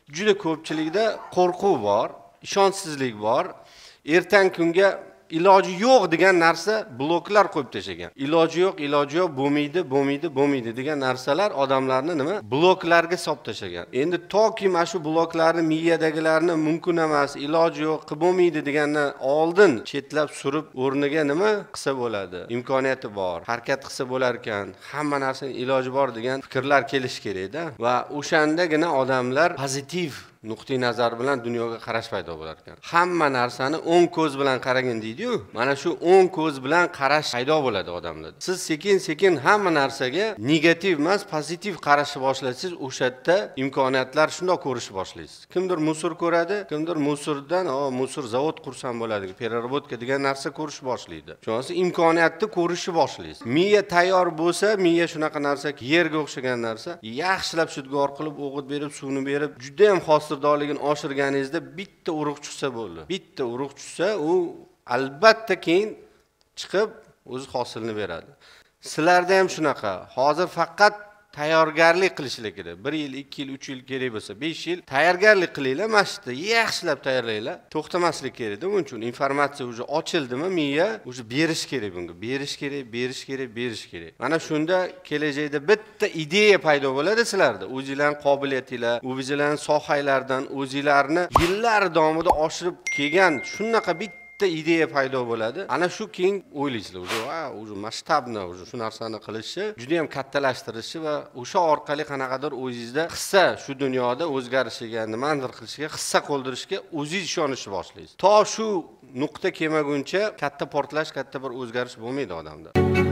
juda ko'pchilikda qo'rquv bor, ishonchsizlik bor. Ertang kunga iloji yo'q degan narsa bloklar qo'yib tashlagan. Iloji yo'q, bo'lmaydi degan narsalar odamlarni nima? Bloklarga solib tashlagan. Endi toki mana shu bloklarni miyadagilarni mumkin emas, iloji yo'q, qilib bo'lmaydi degandan oldin chetlab surib, o'rniga nima qilsa bo'ladi? Imkoniyati bor, harakat qilsa bo'lar ekan, hamma narsaning iloji bor degan fikrlar kelish kerak-da. Va o'shandagina odamlar pozitiv nuqtai nazar bilan dunyoga qarash paydo bo'lar ekan. Hamma narsani o'ng ko'z bilan qaragin deydi-yu. Mana shu o'ng ko'z bilan qarash paydo bo'ladi odamlarda. Siz sekin-sekin hamma narsaga negativ emas, pozitiv qarashni boshlasangiz, o'sha yerda imkoniyatlar shundoq ko'rishni boshlaysiz. Kimdir musor ko'radi, kimdir musordan, musor zavod qursam bo'ladi, переработка degan narsa ko'rishni boshlaydi. Shunisi imkoniyatni ko'rishni boshlaysiz. Miya tayyor bo'lsa, miya shunaqa narsa, yerga o'xshagan narsa, yaxshilab shudgor qilib, o'g'it berib, suvni berib, juda ham hosildoligini oshirganingizda bitta urug' chiqsa bo'ldi. Bitta urug' chiqsa, u albatta keyin chiqib o'z hosilni beradi. Sizlarda ham shunaqa. Hozir faqat tayyorgarlik qilishlik kerak. 1 yil, 2 yil, 3 yil kerak bo'lsa, 5 yil tayyorgarlik qilinglar, mashqda yaxshilab tayyorlaylar. To'xtamaslik kerak-da. Buning uchun informatsiya уже ochildimi, miya уже berish kerak bunga. Berish kerak. Mana shunda kelajakda bitta ideya paydo bo'ladi sizlarda. O'zingizlarning qobiliyatinglar, o'zingizlarning sohalardan o'zingizlarni yillar davomida oshirib kelgan shunaqa bitta ideya paydo bo'ladi. Ana shu keyin o'ylaysizlar, уже masshtabni, shu narsani qilishi, juda ham kattalashtirishi va o'sha orqali qanaqadir o'zingizda hissa shu dunyoda o'zgarishiga, nimadir qilishiga, hissa qoldirishga o'zingiz ishonishni boshlaysiz. To shu nuqta kelmaguncha katta portlash, katta bir o'zgarish bo'lmaydi odamda.